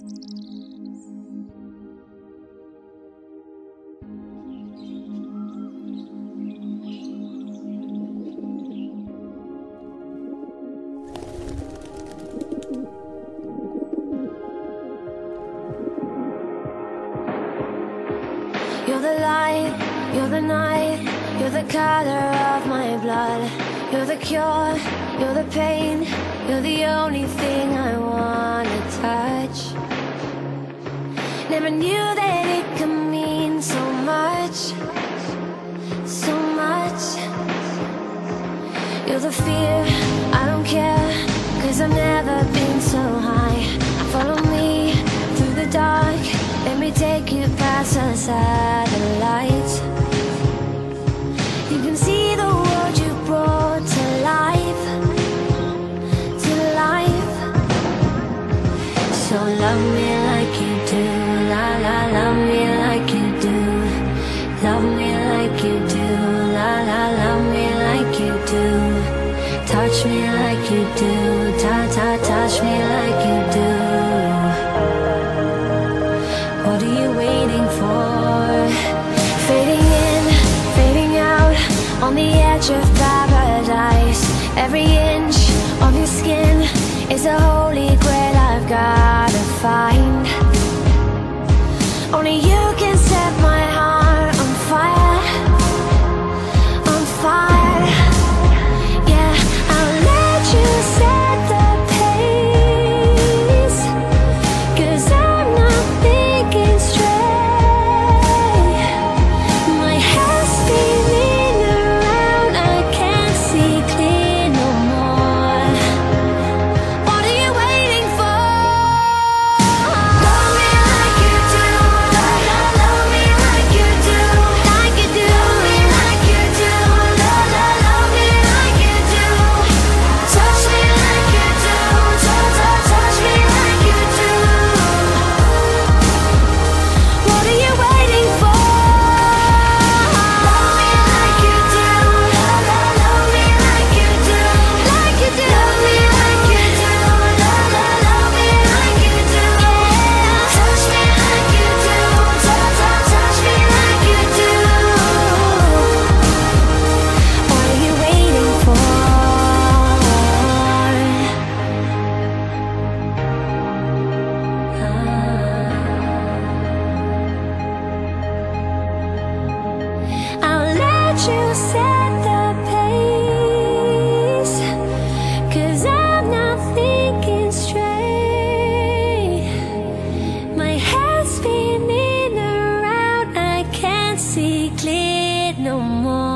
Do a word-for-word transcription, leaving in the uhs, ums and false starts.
You're the light, you're the night, you're the color of my blood. You're the cure, you're the pain, you're the only thing I wanna touch. Never knew that it could mean so much, so much. You're the fear, I don't care, cause I've never been so high. Follow me through the dark, let me take you past the satellites. You can see the world you brought to life, to life. So love me like you do, la la, love me like you do. Love me like you do, la la, love me like you do. Touch me like you do, ta ta, touch me like you do. What are you waiting for? Fading in, fading out, on the edge of paradise. Every inch of your skin is a holy grail I've gotta find. Only you can set my heart on fire, on fire. Yeah, I'll let you set the pace, cause I'm not thinking straight. My head's spinning around, I can't see clear no more. What are you waiting for? Love me like you do, la la, love me like you do, like you do. Love me like you do, la la, love me like you do. Touch me like you do, touch, touch, touch me like you do. What are you waiting for? Love me like you do, la la, love me like you do, like you do. Love me like you do, la la, love me like you do. Touch me like you do, touch, touch, touch me like you do. What are you waiting for? I'll let you set the pace, cause I'm not thinking straight. My head's spinning around, I can't see clear no more.